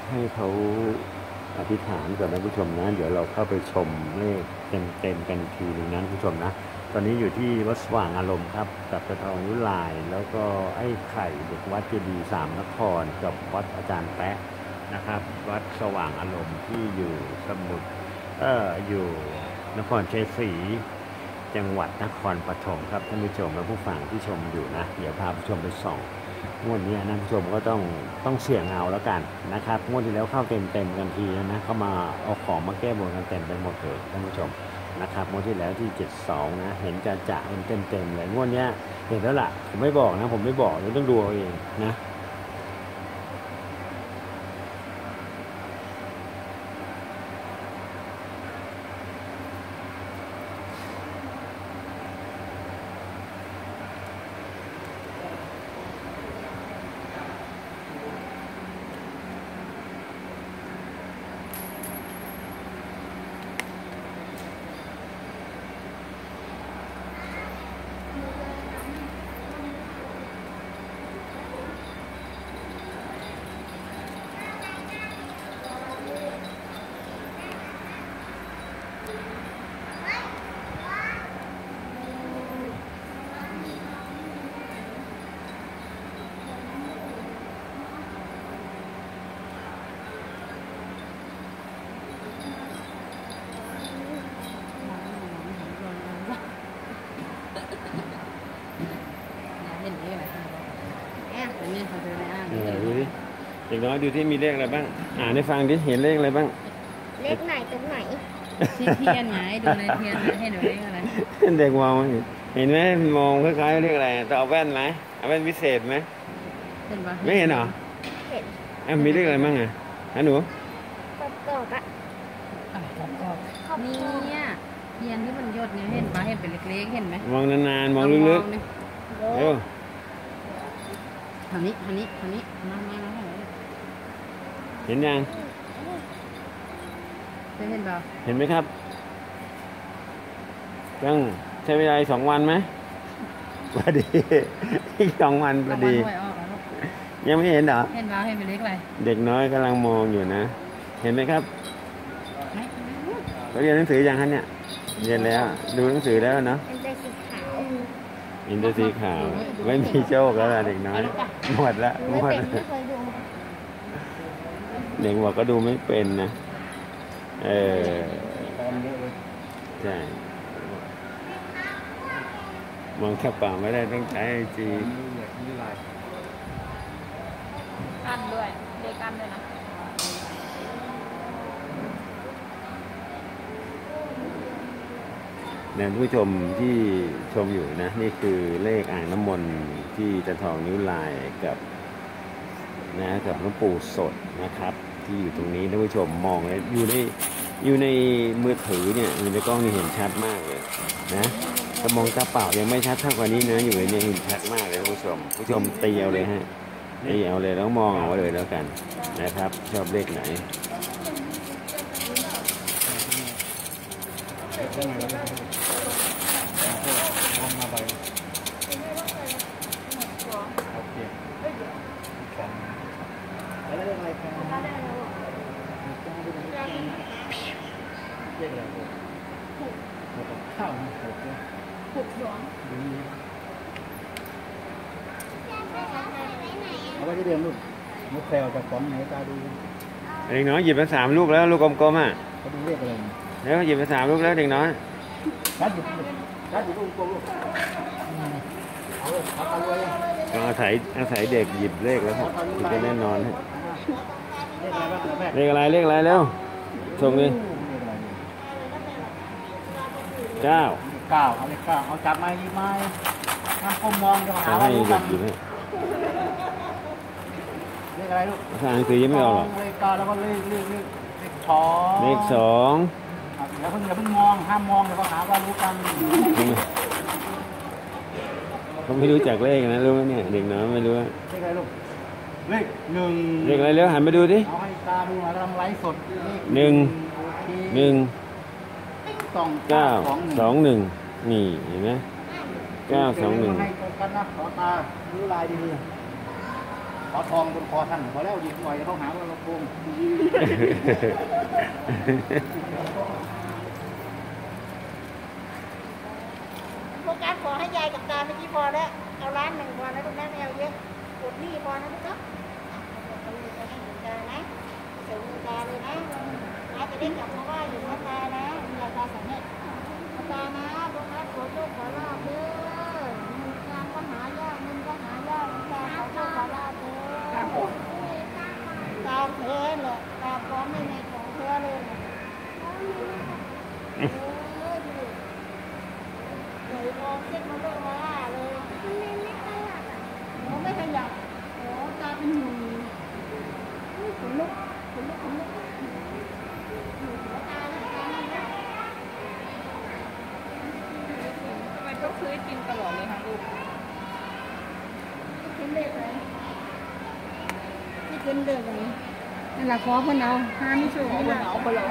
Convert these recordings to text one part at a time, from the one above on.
ให้เขาอธิษฐานก่อนนะผู้ชมนะเดี๋ยวเราเข้าไปชมเลขเต็มกันอีกทีหนึ่งนะผู้ชมนะตอนนี้อยู่ที่วัดสว่างอารมณ์ครับกับตะทองยุลายแล้วก็ไอ้ไข่เด็กวัดเจดีย์สามนครกับวัดอาจารย์แป๊ะนะครับวัดสว่างอารมณ์ที่อยู่สมุทรอยู่นครชัยศรีจังหวัดนครปฐมครับท่านผู้ชมและผู้ฟังที่ชมอยู่นะเดี๋ยวพาผู้ชมไปส่องงวดนี้นะผู้ชมก็ต้องเสี่ยงเอาแล้วกันนะครับงวดที่แล้วเข้าเต็มกันทีนะเข้ามาเอาของมาแก้บนกันเต็มไปหมดเลยท่านผู้ชมนะครับงวดที่แล้วที่72นะเห็นจะเห็นเต็มเลยงวดนี้เห็นแล้วล่ะผมไม่บอกนะผมไม่บอกเดี๋ยวต้องดูเอาเองนะเห็นเลขอะไรเป็นไงเขาเจออะไรดูดิเด็กน้อยดูที่มีเลขอะไรบ้างอ่านให้ฟังดิเห็นเลขอะไรบ้างเลขไหนตรงไหนที่เทียนไงดูในเทียนเห็นเลขอะไรเด็กมองเห็นไหมมองคล้ายๆเลขอะไรต้องเอาแว่นไหมเอาแว่นพิเศษไหมเห็นปะไม่เห็นเหรอเห็นมีเลขอะไรบ้างอ่ะฮะหนูกรอบอะขอบนี่เนี่ยเทียนที่มันหยดเนี่ยเห็นปะเห็นเป็นเล็กๆเห็นไหมมองนานๆมองลึกๆเร็วทางนี้มาเห็นยังเห็นปะเห็นไหมครับต้องใช้เวลา2 วันไหมพอดีอีก2 วันพอดียังไม่เห็นเหรอเห็นปะเห็นเป็นเลขอะไรเด็กน้อยกำลังมองอยู่นะเห็นไหมครับเขาเรียนหนังสือยังฮะเนี่ยเรียนแล้วดูหนังสือแล้วเนาะอินเตอร์สีขาวไม่มีโชคแล้วเด็กน้อยหมดละเด็กบอกก็ดูไม่เป็นนะใช่มองแค่ป่าไม่ได้ต้องใช้จีกันด้วยเด็กกันด้วยนะเนี่ยผู้ชมที่ชมอยู่นะนี่คือเลขอ่างน้ำมนต์ที่ตะทองนิ้วลายกับกับหลวงปู่สดนะครับที่อยู่ตรงนี้ท่านผู้ชมมองเลยอยู่ในมือถือเนี่ยอยู่ในกล้องนี่เห็นชัดมากเลยนะถ้ามองตาเปล่ายังไม่ชัดเท่ากว่านี้นะอยู่ในนี้เห็นชัดมากเลยผู้ชมตีเอาเลยฮะตีเอาเลยแล้วมองเอาเลยแล้วกันนะครับชอบเลขไหนข้าว62 เอาไว้ที่เดิมลูกมุกแคลจะฟ้องไหนตาดูเด็กน้อยหยิบมา3 ลูกแล้วลูกกลมๆอ่ะเขาดูเรียกอะไรแล้วหยิบมา3 ลูกแล้วเด็กน้อยชัดอยู่ลูกกลมลูกเอาไปเลยก็อาศัยเด็กหยิบเลขแล้วครับถึงจะแน่นอนฮะเลขอะไรแล้วส่งดิ9 เอาเลข9เอาจับไม้ยิบไม้ทำก้มมองจะหาว่ารู้กันเลขอะไรลูกภาษาอังกฤษยังไม่ออกหรอกเลข9แล้วก็เลข 2 อย่าเพิ่งมองห้ามมองเดี๋ยวเขาหาว่ารู้กันเขาไม่รู้จักเลขนะรู้ไหมเนี่ยเด็กน้อยไม่รู้เลขอะไรลูกเลข1 เลขอะไรแล้วหันไปดูดิเอาให้ตาดูหน่อยกำลังไลฟ์สด 1 9 2 1นี่เห็นไหม9 2 1 ให้กันนะขอตาดูลายดีขอทองบนคอท่านพอแล้วดีหน่อยเขาหาว่าเราโกงโฟกัสขอให้ยายกับตาเมื่อกี้พอแล้วเอาล้านหนึ่งพอแล้วลูกนะไม่เอาเยอะกดหนี้พอนะลูกเนาะเอาเงินไปให้คุณตานะใส่คุณตาเลยนะตาจะได้กลับมาว่าอยู่นะตานะยายตาสั่งให้ตานะโฟกัสขอโชคขอลาภเด้องานก็หายากเงินก็หายากตาขอโชคขอลาภเด้อตาเท่เลยตาพร้อมไม่ในของเธอเลยเลยมองเส้นมาเรื่องว่าเลยไม่ขยับโอ้ตาเป็นหนูขนลุกขนลุกขนลุกตาตาทำไมต้องซื้อกินตลอดเลยคะลูกกินเด็กไหมที่กินเด็กไหมนั่นแหละขอเพื่อนเอาห้าไม่ช่วยไม่ได้เอาไปเลย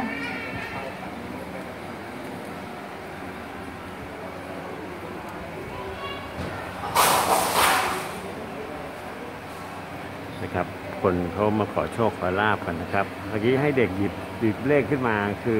นะครับคนเขามาขอโชคขอลาบกันนะครับเมื่อกี้ให้เด็กหยิบเลขขึ้นมาคือ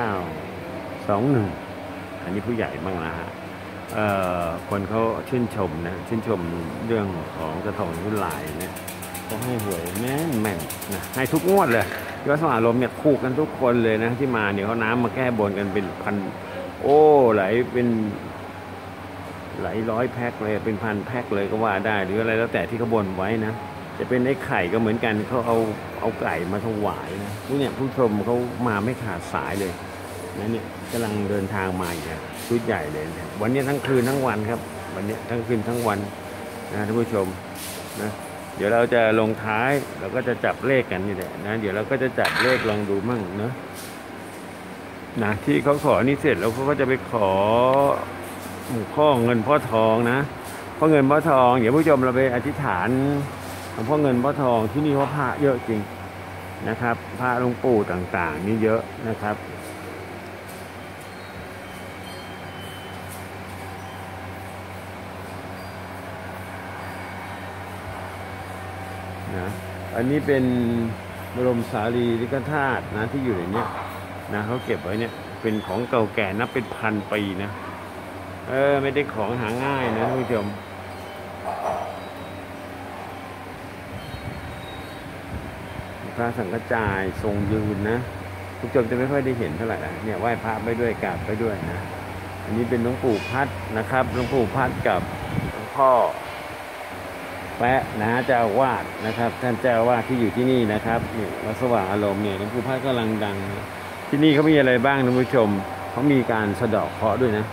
921อันนี้ผู้ใหญ่บ้างนะฮะคนเขาชื่นชมนะชื่นชมเรื่องของกระทงรุ่นหลายเนี่ยก็ให้หวยแม่นนะให้ทุกงวดเลยยอดสว่างอารมณ์เนี่ยคู่กันทุกคนเลยนะที่มาเนี่ยเขาน้ำมาแก้บนกันเป็นพันโอ้ไหลเป็นหลายร้อยแพ็คเลยเป็นพันแพ็คเลยก็ว่าได้หรืออะไรแล้วแต่ที่เขาบนไว้นะจะเป็นไอ้ไข่ก็เหมือนกันเขาเอาไก่มาถวายนะพวกเนี่ยผู้ชมเขามาไม่ขาดสายเลยนะเนี่ยกำลังเดินทางมาอีกชุดใหญ่เลยนะวันนี้ทั้งคืนทั้งวันครับวันนี้ทั้งคืนทั้งวันนะท่านผู้ชมนะเดี๋ยวเราจะลงท้ายเราก็จะจับเลขกันนี่แหละนะเดี๋ยวเราก็จะจับเลขลองดูมั่งเนาะนะที่เขาขอนี่เสร็จแล้วเขาก็จะไปขอพ่อเงินพ่อทองนะพ่อเงินพ่อทองเดี๋ยวผู้ชมเราไปอธิษฐานหลวงพ่อเงินพ่อทองที่นี่เขาพระเยอะจริงนะครับพระหลวงปู่ต่างๆนี่เยอะนะครับนะอันนี้เป็นบรมสารีริกธาตุนะที่อยู่ในนี้นะเขาเก็บไว้เนี่ยเป็นของเก่าแก่นับเป็นพันปีนะไม่ได้ของหาง่ายนะท่านผู้ชมพระสังฆจายทรงยืนนะทุกจมจะไม่ค่อยได้เห็นเท่าไหร่เนี่ยไหว้พระไปด้วยกราบไปด้วยนะอันนี้เป็นหลวงปู่พัดนะครับหลวงปู่พัดกับหลวงพ่อแปะนะเจ้าอาวาสนะครับท่านเจ้าอาวาสที่อยู่ที่นี่นะครับนี่วัดสว่างอารมณ์เนี่ยหลวงปู่พัดกำลังดังนะที่นี่เขามีอะไรบ้างท่านผู้ชมเขามีการสะเดาะเคราะห์ด้วยนะ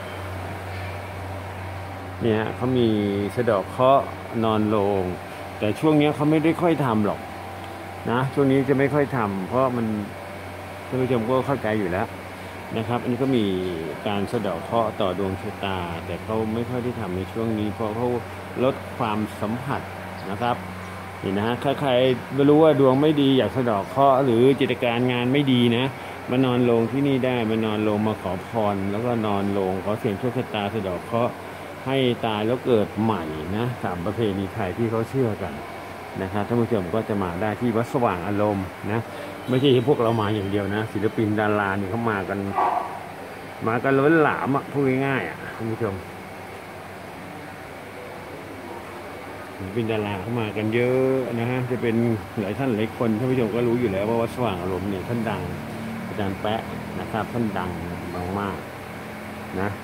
เนี่ยเขามีสะเดาะเคราะห์นอนโลงแต่ช่วงนี้เขาไม่ได้ค่อยทำหรอกนะช่วงนี้จะไม่ค่อยทำเพราะมันท่านผู้ชมก็เข้าใจอยู่แล้วนะครับอันนี้ก็มีการสะเดาะเคราะห์ต่อดวงชะตาแต่เขาไม่ค่อยได้ทำในช่วงนี้เพราะเขาลดความสัมผัสนะครับนี่นะใครๆไม่รู้ว่าดวงไม่ดีอยากสะเดาะเคราะห์หรือกิจการงานไม่ดีนะมานอนลงที่นี่ได้มานอนลงมาขอพรแล้วก็นอนลงขอเสี่ยงโชคชะตาสะเดาะเคราะห์ให้ตายแล้วเกิดใหม่นะตามประเพณีไทยที่เขาเชื่อกันนะครับท่านผู้ชมก็จะมาได้ที่วัดสว่างอารมณ์นะไม่ใช่พวกเรามาอย่างเดียวนะศิลปินดารานี่เขามากันล้นหลามอ่ะพูดง่ายๆอ่ะท่านผู้ชมศิลปินดาราเขามากันเยอะนะฮะจะเป็นหลายท่านหลายคนท่านผู้ชมก็รู้อยู่แล้วว่าวัดสว่างอารมณ์เนี่ยท่านดังอาจารย์แปะนะครับท่านดังมากๆนะ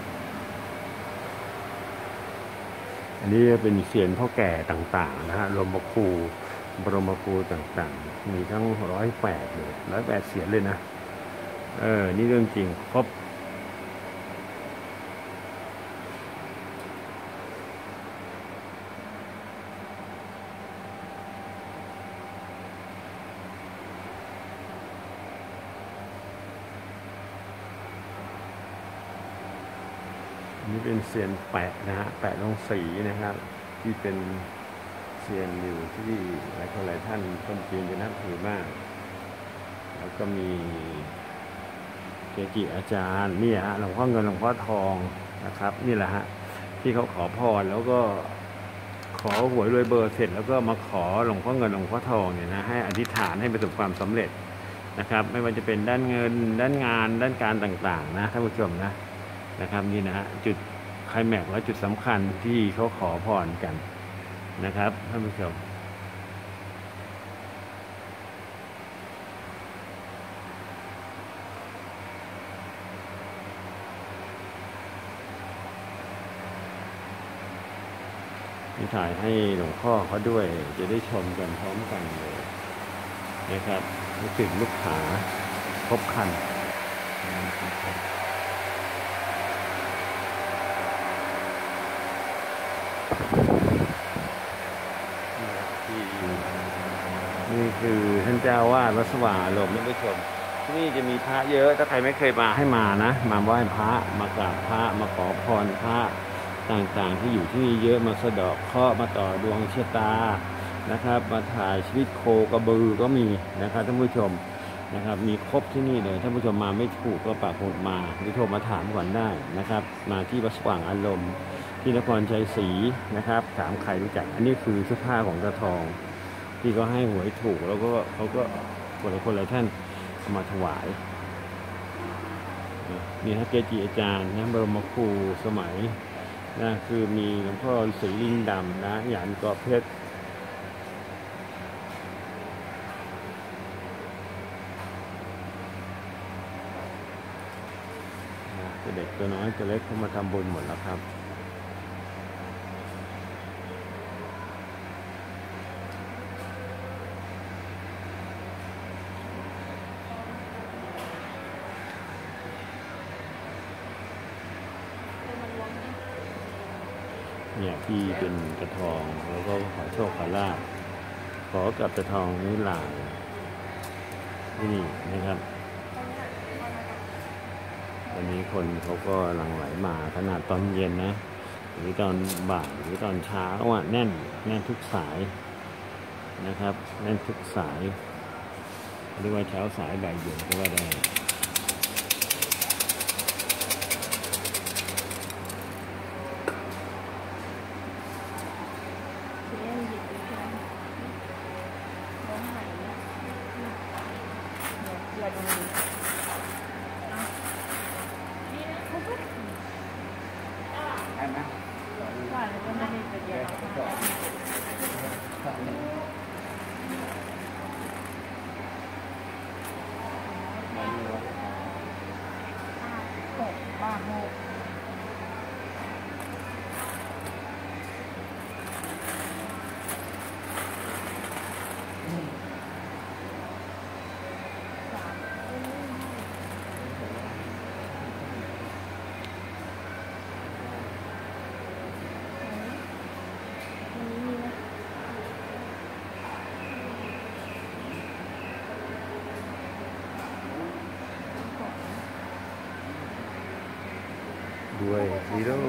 อันนี้เป็นเสียนพ่อแก่ต่างๆนะฮะบรมครูต่างๆมีทั้ง108เลย108เสียนเลยนะนี่เรื่องจริงครบนี่เป็นเซียนแปะนะฮะแปะลงสีนะครับที่เป็นเซียนอยู่ที่หลายคนหลายท่านคนจีนจะนับถือมากแล้วก็มีเกจิอาจารย์นี่ฮะหลวงพ่อเงินหลวงพ่อทองนะครับนี่แหละฮะที่เขาขอพรแล้วก็ขอหวยรวยเบอร์เสร็จแล้วก็มาขอหลวงพ่อเงินหลวงพ่อทองเนี่ยนะให้อธิษฐานให้ประสบความสำเร็จนะครับไม่ว่าจะเป็นด้านเงินด้านงานด้านการต่างๆนะท่านผู้ชมนะครับนี่นะฮะจุดไคลแม็กซ์และจุดสำคัญที่เขาขอพรกันนะครับท่านผู้ชมมีถ่ายให้หลวงพ่อเขาด้วยจะได้ชมกันพร้อมกันเลยนะครับรู้สึกลูกขาครบครันนี่คือท่านเจ้าวาดวัดสว่างอารมณ์ท่านผู้ชมที่นี่จะมีพระเยอะถ้าใครไม่เคยมาให้มานะมาไหว้พระมากราบพระมาขอพรพระต่างๆที่อยู่ที่นี่เยอะมาสะเดาะเคราะห์มาต่อดวงชะตานะครับมาถ่ายชีวิตโคกระบือก็มีนะครับท่านผู้ชมนะครับมีครบที่นี่เลยท่านผู้ชมมาไม่ถูกก็ปักหมุดมาหรือโทรมาถามก่อนได้นะครับมาที่วัดสว่างอารมณ์ที่นครชัยศรีนะครับถามใครรู้จักอันนี้คือเสื้อผ้าของตาทองที่เขาให้หวยถูกแล้วก็เขาก็คนละท่านเอามาถวายมีพระเกจิอาจารย์นะบรมครูสมัยนะคือมีหลวงพ่อศรีลิงดำนะหยานเกาะเพชรเด็กตัวน้อยตัวเล็กเข้ามาทำบุญหมดแล้วครับเนี่ยที่เป็นกระทองแล้วก็ขอโชคขอลาภขอกับกระทองนิลาที่นี่นะครับวันนี้คนเขาก็หลั่งไหลมาขนาดตอนเย็นนะหรือตอนบ่ายหรือตอนเช้าว่าแน่นทุกสายนะครับแน่นทุกสายเรียกว่าเช้าสายบ่ายเย็นก็ว่าได้ด้วยฮีโร่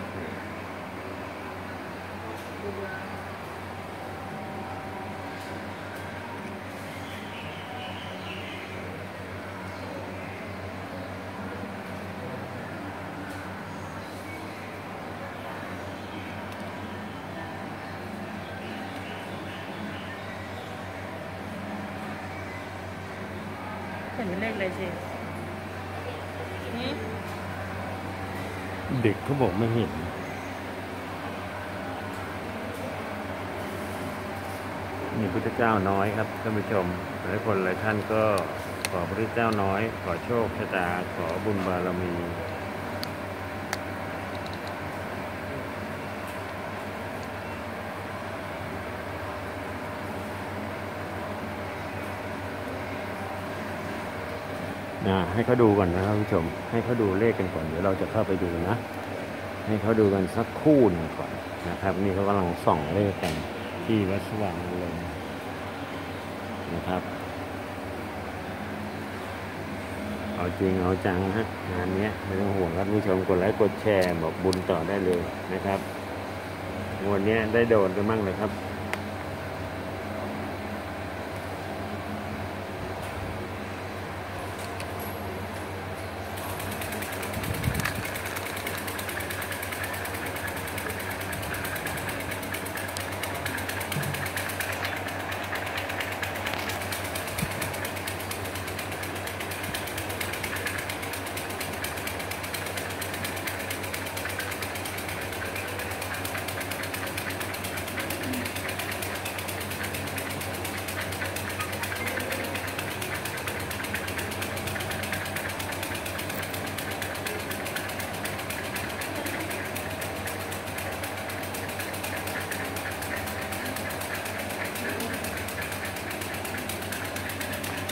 เห็นเป็นเลขอะไรสิเด็กเขาบอกไม่เห็นนี่พุทธเจ้าน้อยครับท่านผู้ชมหลายคนหลายท่านก็ขอพระพุทธเจ้าน้อยขอโชคชะตาขอบุญบารมีให้เขาดูก่อนนะครับผู้ชมให้เขาดูเลขกันก่อนเดี๋ยวเราจะเข้าไปดูนะให้เขาดูกันสักคู่หนึ่งก่อนนะครับนี่เขากำลังส่องเลขกันที่วัดสว่างอารมณ์นะครับเอาจริงเอาจังฮะงานนี้ไม่ต้องห่วงครับผู้ชมกดไลค์กดแชร์บอกบุญต่อได้เลยนะครับวันนี้ได้โดนไปมั่งเลยครับ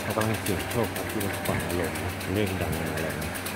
ก็ต้องให้เสี่ยงโชคครับที่วัดสว่างอารมณ์นะเลขดังอะไรนะ